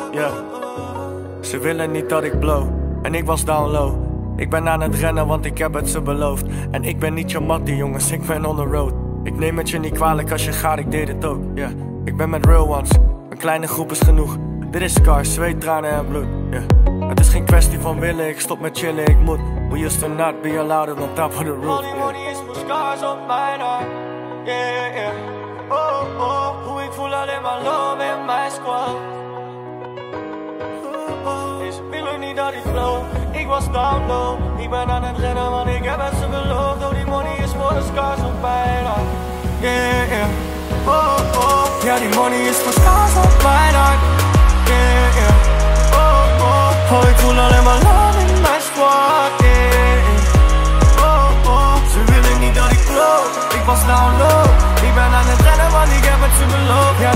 yeah. Ze willen niet dat ik blow, en ik was down low. Ik ben aan het rennen, want ik heb het ze beloofd. En ik ben niet je mattie, jongens, ik ben on the road. Ik neem het je niet kwalijk als je gaat, ik deed het ook, yeah. Ik ben met real ones, een kleine groep is genoeg. Dit is scars, zweet, tranen en bloed, yeah. Het is geen kwestie van willen, ik stop met chillen, ik moet. We used to not be allowed on top of the roof, yeah. Money is voor scars op mijn hart, yeah, yeah. Oh, oh, hoe ik voel alleen maar love in mijn squad. Ze willen niet dat ik flow, ik was down low. Ik ben aan het rennen, want ik heb het ze beloofd. Oh, die money is voor de scars op mijn hart, yeah, yeah. Oh, oh, ja, die money is voor scars op mijn hart, yeah, yeah. Oh, oh, oh, ik voel alleen maar love in mijn squad, yeah, yeah. Oh, oh, ze willen niet dat ik flow, ik was down low. Ik ben aan het rennen, want ik heb het ze beloofd. Ja,